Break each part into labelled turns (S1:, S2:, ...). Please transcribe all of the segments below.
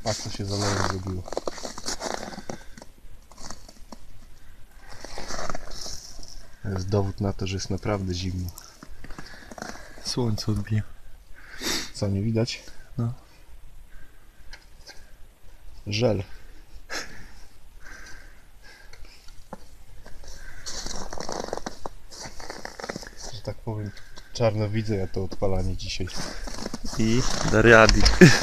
S1: Patrz, co się za lewem zrobiło. To jest dowód na to, że jest naprawdę zimno.
S2: Słońce odbija.
S1: Co, nie widać?
S2: No.
S1: Żel. Że tak powiem, czarno widzę ja to odpalanie dzisiaj.
S2: I Dariadi.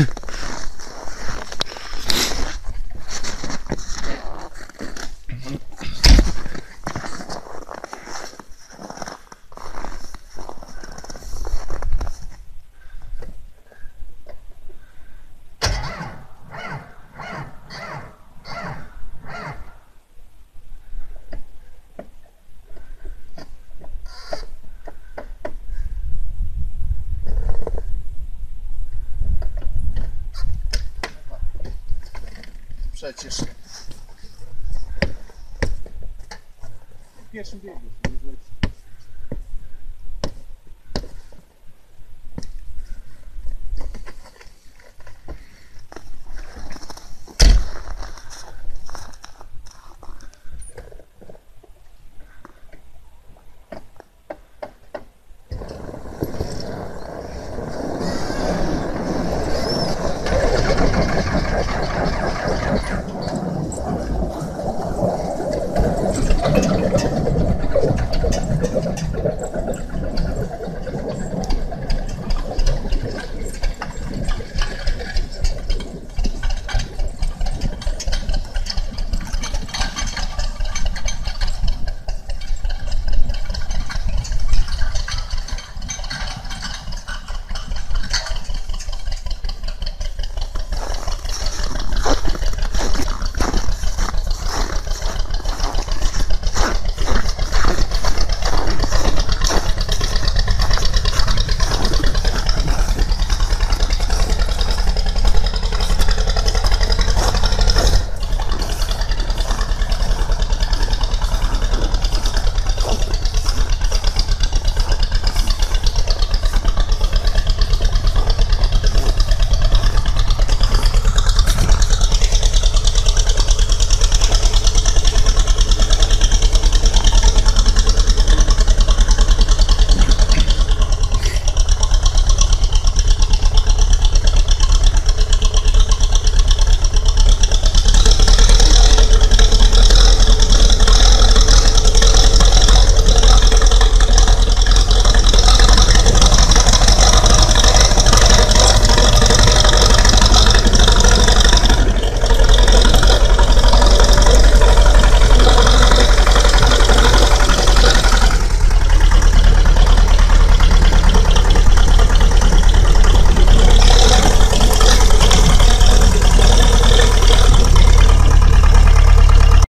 S1: Przecież w pierwszym biegu.